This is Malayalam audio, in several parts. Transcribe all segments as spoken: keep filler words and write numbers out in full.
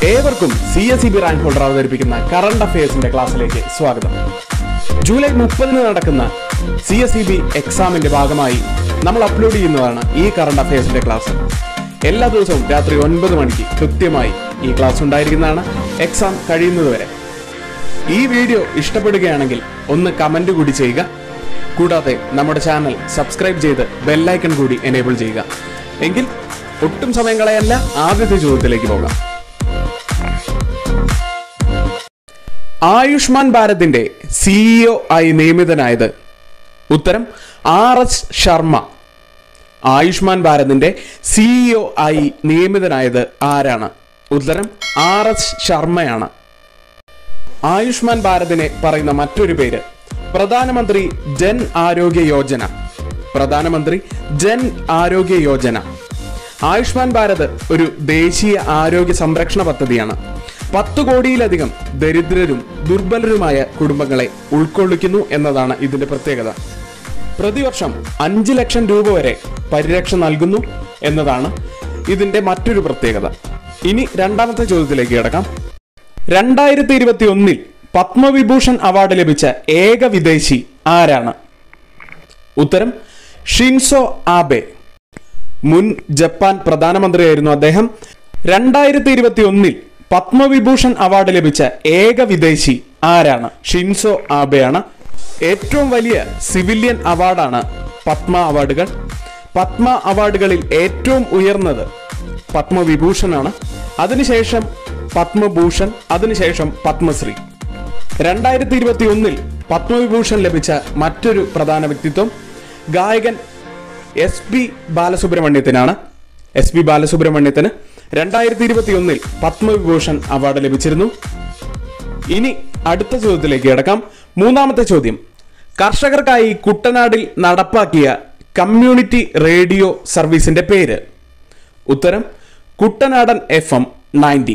ഏവർക്കും C S E B rank holder അവതരിപ്പിക്കുന്ന കറണ്ട് അഫയേഴ്സിന്റെ ക്ലാസ്സിലേക്ക് സ്വാഗതം. ജൂലൈ മുപ്പതിന് നടക്കുന്ന സി എസ് ഇ ബി എക്സാമിന്റെ ഭാഗമായി നമ്മൾ അപ്ലോഡ് ചെയ്യുന്നതാണ് ഈ കറണ്ട് അഫയേഴ്സിന്റെ ക്ലാസ്. എല്ലാ ദിവസവും രാത്രി ഒൻപത് മണിക്ക് കൃത്യമായി ഈ ക്ലാസ് ഉണ്ടായിരിക്കുന്നതാണ് എക്സാം കഴിയുന്നതുവരെ. ഈ വീഡിയോ ഇഷ്ടപ്പെടുകയാണെങ്കിൽ ഒന്ന് കമന്റ് കൂടി ചെയ്യുക. കൂടാതെ നമ്മുടെ ചാനൽ സബ്സ്ക്രൈബ് ചെയ്ത് ബെല്ലൈക്കൺ കൂടി എനേബിൾ ചെയ്യുക. എങ്കിൽ ഒട്ടും സമയം കളയല്ല, ആദ്യത്തെ ചോദ്യത്തിലേക്ക് പോകാം. ആയുഷ്മാൻ ഭാരതിന്റെ സിഇഒ ആയി നിയമിതനായത്? ഉത്തരം ആർ എസ് ശർമ്മ. ആയുഷ്മാൻ ഭാരതിന്റെ സിഇഒ ആയി നിയമിതനായത് ആരാണ്? ഉത്തരം ആർ എസ് ശർമ്മയാണ്. ആയുഷ്മാൻ ഭാരതിനെ പറയുന്ന മറ്റൊരു പേര് പ്രധാനമന്ത്രി ജൻ ആരോഗ്യ യോജന. പ്രധാനമന്ത്രി ജൻ ആരോഗ്യ യോജന. ആയുഷ്മാൻ ഭാരത് ഒരു ദേശീയ ആരോഗ്യ സംരക്ഷണ പദ്ധതിയാണ്. പത്ത് കോടിയിലധികം ദരിദ്രരും ദുർബലരുമായ കുടുംബങ്ങളെ ഉൾക്കൊള്ളിക്കുന്നു എന്നതാണ് ഇതിന്റെ പ്രത്യേകത. പ്രതിവർഷം അഞ്ച് ലക്ഷം രൂപ വരെ പരിരക്ഷ നൽകുന്നു എന്നതാണ് ഇതിന്റെ മറ്റൊരു പ്രത്യേകത. ഇനി രണ്ടാമത്തെ ചോദ്യത്തിലേക്ക് കിടക്കാം. രണ്ടായിരത്തി ഇരുപത്തി ഒന്നിൽ പത്മവിഭൂഷൺ അവാർഡ് ലഭിച്ച ഏക വിദേശി ആരാണ്? ഉത്തരം ഷിൻസോ ആബെ. മുൻ ജപ്പാൻ പ്രധാനമന്ത്രിയായിരുന്നു അദ്ദേഹം. രണ്ടായിരത്തി ഇരുപത്തി ഒന്നിൽ പത്മവിഭൂഷൺ അവാർഡ് ലഭിച്ച ഏക വിദേശി ആരാണ്? ഷിൻസോ ആബെയാണ്. ഏറ്റവും വലിയ സിവിലിയൻ അവാർഡാണ് പത്മ അവാർഡുകൾ. പത്മ അവാർഡുകളിൽ ഏറ്റവും ഉയർന്നത് പത്മവിഭൂഷൺ ആണ്. അതിനുശേഷം പത്മഭൂഷൺ, അതിനുശേഷം പത്മശ്രീ. രണ്ടായിരത്തി ഇരുപത്തി ഒന്നിൽ പത്മവിഭൂഷൺ ലഭിച്ച മറ്റൊരു പ്രധാന വ്യക്തിത്വം ഗായകൻ എസ് പി ബാലസുബ്രഹ്മണ്യത്തിനാണ്. എസ് പി ബാലസുബ്രഹ്മണ്യത്തിന് രണ്ടായിരത്തി ഇരുപത്തി ഒന്നിൽ പത്മവിഭൂഷൺ അവാർഡ് ലഭിച്ചിരുന്നു. ഇനി അടുത്ത ചോദ്യത്തിലേക്ക് കിടക്കാം. മൂന്നാമത്തെ ചോദ്യം. കർഷകർക്കായി കുട്ടനാടിൽ നടപ്പാക്കിയ കമ്മ്യൂണിറ്റി റേഡിയോ സർവീസിന്റെ പേര്? ഉത്തരം കുട്ടനാടൻ എഫ് എം നയൻറ്റി.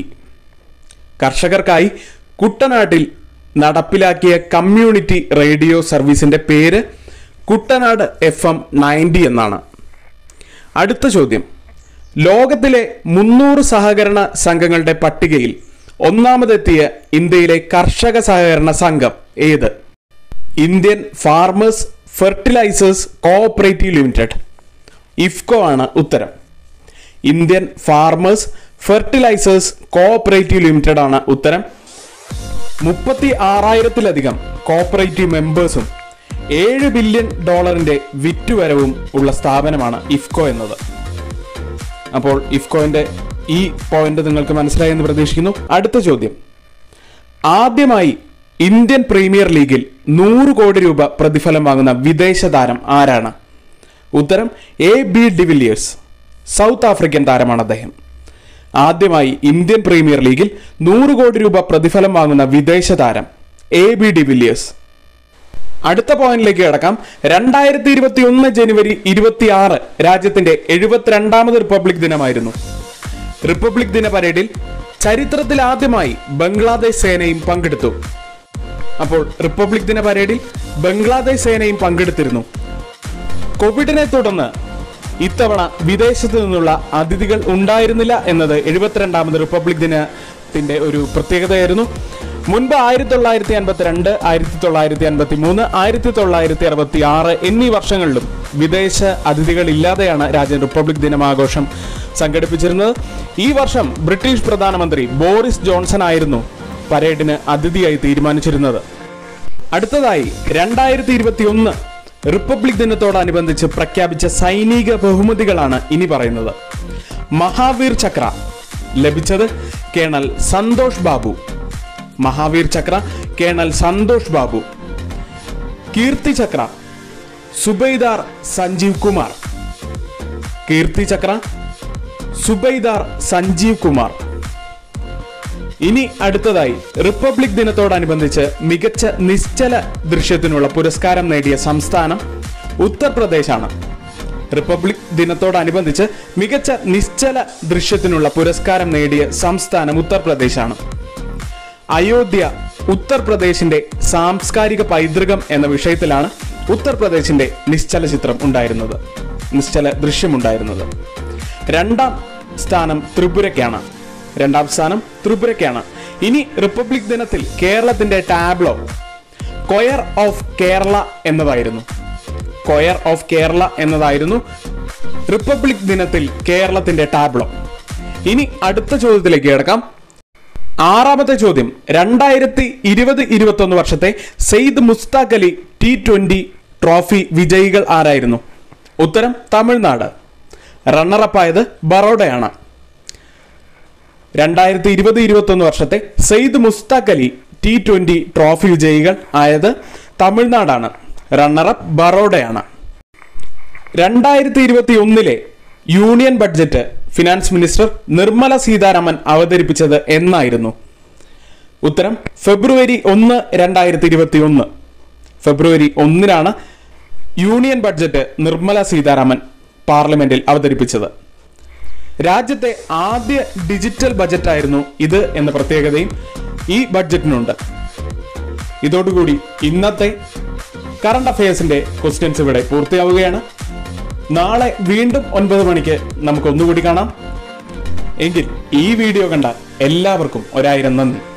കർഷകർക്കായി കുട്ടനാട്ടിൽ നടപ്പിലാക്കിയ കമ്മ്യൂണിറ്റി റേഡിയോ സർവീസിന്റെ പേര് കുട്ടനാട് എഫ് എം നയൻറ്റി എന്നാണ്. അടുത്ത ചോദ്യം. ലോകത്തിലെ മുന്നൂറ് സഹകരണ സംഘങ്ങളുടെ പട്ടികയിൽ ഒന്നാമതെത്തിയ ഇന്ത്യയിലെ കർഷക സഹകരണ സംഘം ഏത്? Indian farmers fertilisers cooperative limited, IFFCO ആണ് ഉത്തരം. Indian farmers fertilisers cooperative limited ആണ് ഉത്തരം. മുപ്പത്തി ആറായിരത്തിലധികം കോഓപ്പറേറ്റീവ് മെമ്പേഴ്സും ഏഴ് ബില്യൺ ഡോളറിന്റെ വിറ്റുവരവും ഉള്ള സ്ഥാപനമാണ് ഇഫ്കോ എന്നത്. അപ്പോൾ ഇഫ്കോന്റെ ഈ പോയിന്റ് നിങ്ങൾക്ക് മനസ്സിലായെന്ന് പ്രതീക്ഷിക്കുന്നു. അടുത്ത ചോദ്യം. ആദ്യമായി ഇന്ത്യൻ പ്രീമിയർ ലീഗിൽ നൂറ് കോടി രൂപ പ്രതിഫലം വാങ്ങുന്ന വിദേശ താരം ആരാണ്? ഉത്തരം A B de Villiers. South African താരമാണ് അദ്ദേഹം. ആദ്യമായി ഇന്ത്യൻ പ്രീമിയർ ലീഗിൽ നൂറ് കോടി രൂപ പ്രതിഫലം വാങ്ങുന്ന വിദേശ താരം എ ബി ഡിവിലിയേഴ്സ്. അടുത്ത പോയിന്റിലേക്ക് കിടക്കാം. രണ്ടായിരത്തി ഇരുപത്തി ഒന്ന് ജനുവരി ഇരുപത്തി ആറ് രാജ്യത്തിന്റെ എഴുപത്തിരണ്ടാമത് റിപ്പബ്ലിക് ദിനമായിരുന്നു. റിപ്പബ്ലിക് ദിന പരേഡിൽ ചരിത്രത്തിൽ ആദ്യമായി ബംഗ്ലാദേശ് സേനയും പങ്കെടുത്തു. അപ്പോൾ റിപ്പബ്ലിക് ദിന പരേഡിൽ ബംഗ്ലാദേശ് സേനയും പങ്കെടുത്തിരുന്നു. കോവിഡിനെ തുടർന്ന് ഇത്തവണ വിദേശത്ത് നിന്നുള്ള അതിഥികൾ ഉണ്ടായിരുന്നില്ല എന്നത് എഴുപത്തിരണ്ടാമത് റിപ്പബ്ലിക് ദിനത്തിന്റെ ഒരു പ്രത്യേകതയായിരുന്നു. മുൻപ് ആയിരത്തി തൊള്ളായിരത്തി അൻപത്തി രണ്ട്, ആയിരത്തി തൊള്ളായിരത്തി അൻപത്തി മൂന്ന്, ആയിരത്തി തൊള്ളായിരത്തി അറുപത്തി ആറ് എന്നീ വർഷങ്ങളിലും വിദേശ അതിഥികൾ ഇല്ലാതെയാണ് രാജ്യം റിപ്പബ്ലിക് ദിനം ആഘോഷം സംഘടിപ്പിച്ചിരുന്നത്. ഈ വർഷം ബ്രിട്ടീഷ് പ്രധാനമന്ത്രി ബോറിസ് ജോൺസൺ ആയിരുന്നു പരേഡിന് അതിഥിയായി തീരുമാനിച്ചിരുന്നത്. അടുത്തതായി രണ്ടായിരത്തി ഇരുപത്തി ഒന്ന് റിപ്പബ്ലിക് ദിനത്തോടനുബന്ധിച്ച് പ്രഖ്യാപിച്ച സൈനിക ബഹുമതികളാണ് ഇനി പറയുന്നത്. മഹാവീർ ചക്ര ലഭിച്ചത് കേണൽ സന്തോഷ് ബാബു. മഹാവീർ ചക്ര കേണൽ സന്തോഷ് ബാബു. കീർത്തി ചക്ര സുബൈദാർ സഞ്ജീവ് കുമാർ. കീർത്തി ചക്ര സുബൈദാർ സഞ്ജീവ് കുമാർ. ഇനി അടുത്തതായി റിപ്പബ്ലിക് ദിനത്തോടനുബന്ധിച്ച് മികച്ച നിശ്ചല ദൃശ്യത്തിനുള്ള പുരസ്കാരം നേടിയ സംസ്ഥാനം ഉത്തർപ്രദേശാണ്. റിപ്പബ്ലിക് ദിനത്തോടനുബന്ധിച്ച് മികച്ച നിശ്ചല ദൃശ്യത്തിനുള്ള പുരസ്കാരം നേടിയ സംസ്ഥാനം ഉത്തർപ്രദേശാണ്. അയോധ്യ ഉത്തർപ്രദേശിന്റെ സാംസ്കാരിക പൈതൃകം എന്ന വിഷയത്തിലാണ് ഉത്തർപ്രദേശിന്റെ നിശ്ചല ചിത്രം ഉണ്ടായിരുന്നത്, നിശ്ചല ദൃശ്യമുണ്ടായിരുന്നത്. രണ്ടാം സ്ഥാനം ത്രിപുരയ്ക്കാണ്. രണ്ടാം സ്ഥാനം ത്രിപുരയ്ക്കാണ്. ഇനി റിപ്പബ്ലിക് ദിനത്തിൽ കേരളത്തിന്റെ ടാബ്ലോ കൊയർ ഓഫ് കേരള എന്നതായിരുന്നു. കൊയർ ഓഫ് കേരള എന്നതായിരുന്നു റിപ്പബ്ലിക് ദിനത്തിൽ കേരളത്തിന്റെ ടാബ്ലോ. ഇനി അടുത്ത ചോദ്യത്തിലേക്ക് കിടക്കാം. ആറാമത്തെ ചോദ്യം, രണ്ടായിരത്തി ഇരുപത് ഇരുപത്തി ഒന്ന് വർഷത്തെ Syed Mushtaq Ali T twenty trophy വിജയികൾ ആരായിരുന്നു? ഉത്തരം തമിഴ്നാട്. റണ്ണറപ്പായത് ബറോഡയാണ്. രണ്ടായിരത്തി ഇരുപത് ഇരുപത്തി ഒന്ന് വർഷത്തെ Syed Mushtaq Ali T twenty trophy വിജയികൾ ആയത് തമിഴ്നാടാണ്. റണ്ണറപ്പ് ബറോഡയാണ്. രണ്ടായിരത്തി ഇരുപത്തി ഒന്നിലെ union budget finance minister Nirmala Sitharaman അവതരിപ്പിച്ചത് എന്നായിരുന്നു? ഉത്തരം ഫെബ്രുവരി ഒന്ന് രണ്ടായിരത്തി ഇരുപത്തി ഒന്ന്. ഫെബ്രുവരി ഒന്നിനാണ് യൂണിയൻ ബഡ്ജറ്റ് നിർമ്മല സീതാരാമൻ പാർലമെന്റിൽ അവതരിപ്പിച്ചത്. രാജ്യത്തെ ആദ്യ ഡിജിറ്റൽ ബജറ്റായിരുന്നു ഇത് എന്ന പ്രത്യേകതയും ഈ ബഡ്ജറ്റിനുണ്ട്. ഇതോടുകൂടി ഇന്നത്തെ കറണ്ട് അഫയേഴ്സിന്റെ ക്വസ്റ്റ്യൻസ് ഇവിടെ പൂർത്തിയാവുകയാണ്. നാളെ വീണ്ടും ഒൻപത് മണിക്ക് നമുക്ക് ഒന്നുകൂടി കാണാം. എങ്കിൽ ഈ വീഡിയോ കണ്ട എല്ലാവർക്കും ഒരായിരം നന്ദി.